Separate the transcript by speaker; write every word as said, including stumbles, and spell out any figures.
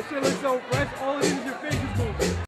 Speaker 1: That shit looks so fresh. All it is is your face is moving.